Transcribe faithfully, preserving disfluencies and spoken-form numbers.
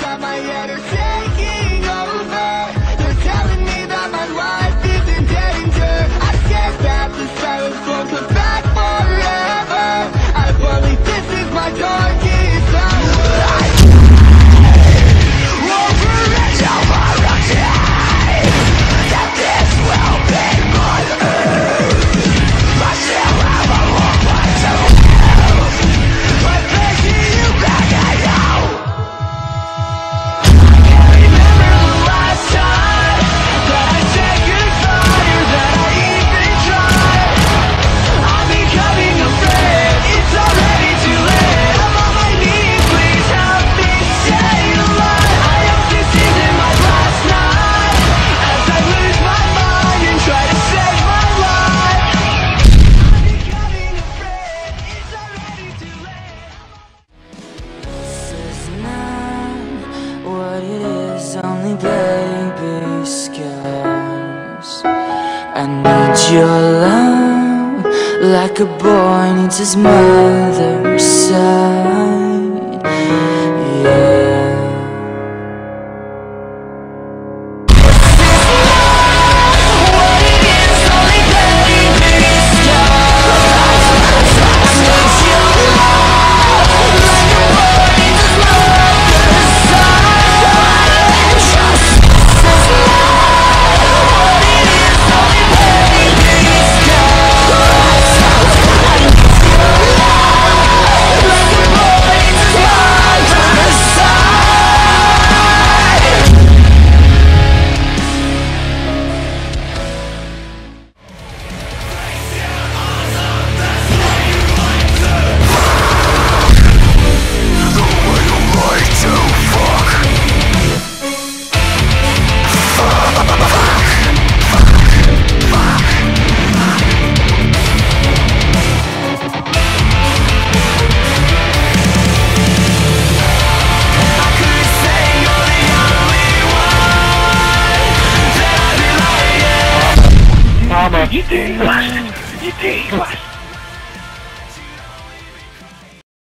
that my head is taking over. They're telling me that my life is in danger. I said that the silence won't come back forever. I believe this is my darkest hour. Over and over again, that this will be my end. I still have a long way to live, but facing you back at you. I can't remember the last time that I said goodbye, or that I even tried. I'm becoming afraid, it's already too late. I'm on my knees, please help me stay alive. I hope this isn't my last night, as I lose my mind and try to save my life. I'm becoming afraid, it's already too late. This is not what it is, only baby scars. I need your love, like a boy needs his mother's side. Yeah. You did, you did.